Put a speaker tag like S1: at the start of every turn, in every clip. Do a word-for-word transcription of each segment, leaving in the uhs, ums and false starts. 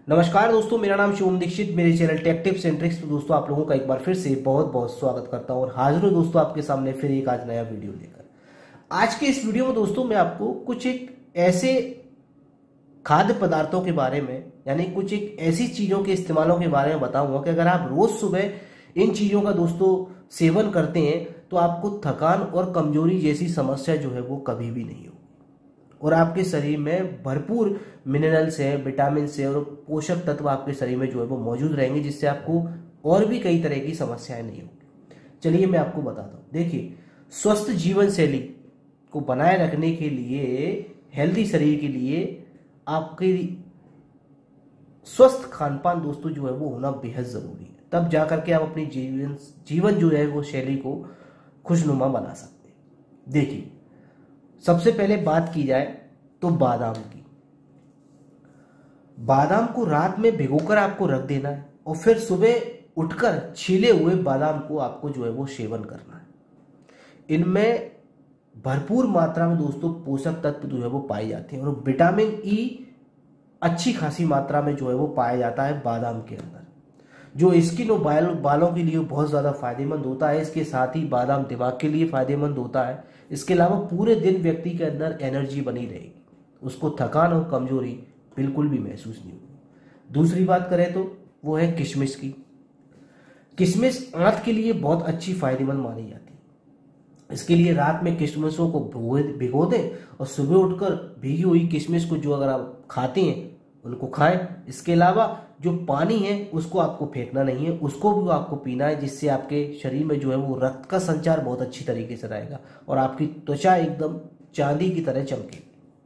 S1: नमस्कार दोस्तों, मेरा नाम शिवम दीक्षित। मेरे channel tech tips and tricks में दोस्तों आप लोगों का एक बार फिर से बहुत बहुत स्वागत करता हूं और हाजिर हूं दोस्तों आपके सामने फिर एक आज नया वीडियो लेकर। आज के इस वीडियो में दोस्तों मैं आपको कुछ एक ऐसे खाद्य पदार्थों के बारे में, यानी कुछ एक ऐसी चीजों के इस्तेमालों के बारे में बताऊंगा कि अगर आप रोज सुबह इन चीजों का दोस्तों सेवन करते हैं तो आपको थकान और कमजोरी जैसी समस्या जो है वो कभी भी नहीं होगी और आपके शरीर में भरपूर मिनरल्स है, विटामिन से और पोषक तत्व आपके शरीर में जो है वो मौजूद रहेंगे, जिससे आपको और भी कई तरह की समस्याएं नहीं होगी। चलिए मैं आपको बताता हूँ। देखिए, स्वस्थ जीवन शैली को बनाए रखने के लिए, हेल्दी शरीर के लिए आपके स्वस्थ खान पान दोस्तों जो है वो होना बेहद जरूरी है। तब जाकर के आप अपनी जीवन जीवन जो है वो शैली को खुशनुमा बना सकते हैं। देखिए, सबसे पहले बात की जाए तो बादाम की। बादाम को रात में भिगोकर आपको रख देना है और फिर सुबह उठकर छीले हुए बादाम को आपको जो है वो सेवन करना है। इनमें भरपूर मात्रा में दोस्तों पोषक तत्व जो है वो पाए जाते हैं और विटामिन ई अच्छी खासी मात्रा में जो है वो पाया जाता है बादाम के अंदर, जो स्किन और बाल बालों के लिए बहुत ज़्यादा फायदेमंद होता है। इसके साथ ही बादाम दिमाग के लिए फायदेमंद होता है। इसके अलावा पूरे दिन व्यक्ति के अंदर एनर्जी बनी रहेगी, उसको थकान और कमजोरी बिल्कुल भी महसूस नहीं होगी। दूसरी बात करें तो वो है किशमिश की। किशमिश आंत के लिए बहुत अच्छी फायदेमंद मानी जाती है। इसके लिए रात में किशमिशों को भिगो दें और सुबह उठकर भीगी हुई किशमिश को जो अगर आप खाते हैं उनको खाएं। इसके अलावा जो पानी है उसको आपको फेंकना नहीं है, उसको भी आपको पीना है, जिससे आपके शरीर में जो है वो रक्त का संचार बहुत अच्छी तरीके से रहेगा और आपकी त्वचा एकदम चांदी की तरह चमकेगी।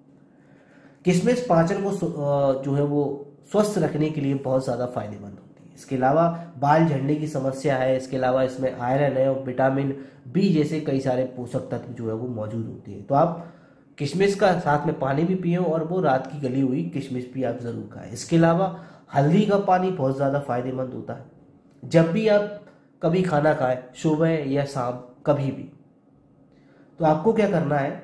S1: किशमिश पाचन को जो है वो स्वस्थ रखने के लिए बहुत ज़्यादा फायदेमंद होती है। इसके अलावा बाल झड़ने की समस्या है, इसके अलावा इसमें आयरन है और विटामिन बी जैसे कई सारे पोषक तत्व जो है वो मौजूद होते हैं। तो आप किशमिश का साथ में पानी भी पिए और वो रात की गली हुई किशमिश भी आप जरूर खाएं। इसके अलावा हल्दी का पानी बहुत ज़्यादा फायदेमंद होता है। जब भी आप कभी खाना खाएं, सुबह या शाम, कभी भी, तो आपको क्या करना है,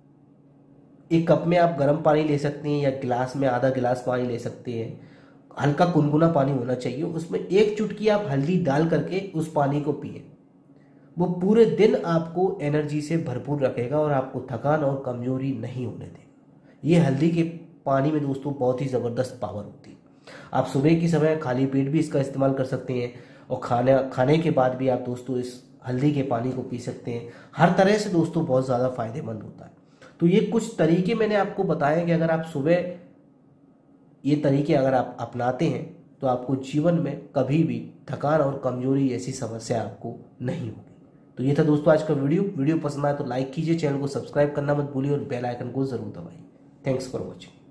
S1: एक कप में आप गर्म पानी ले सकते हैं या गिलास में आधा गिलास पानी ले सकते हैं। हल्का गुनगुना पानी होना चाहिए, उसमें एक चुटकी आप हल्दी डाल करके उस पानी को पिए। वो पूरे दिन आपको एनर्जी से भरपूर रखेगा और आपको थकान और कमजोरी नहीं होने देगा। ये हल्दी के पानी में दोस्तों बहुत ही ज़बरदस्त पावर होती है। आप सुबह की समय खाली पेट भी इसका इस्तेमाल कर सकते हैं और खाने खाने के बाद भी आप दोस्तों इस हल्दी के पानी को पी सकते हैं। हर तरह से दोस्तों बहुत ज़्यादा फायदेमंद होता है। तो ये कुछ तरीके मैंने आपको बताए कि अगर आप सुबह ये तरीके अगर आप अपनाते हैं तो आपको जीवन में कभी भी थकान और कमजोरी जैसी समस्या आपको नहीं होगी। तो ये था दोस्तों आज का वीडियो। वीडियो पसंद आए तो लाइक कीजिए, चैनल को सब्सक्राइब करना मत भूलिए और बेल आइकन को जरूर दबाइए। Thanks for watching.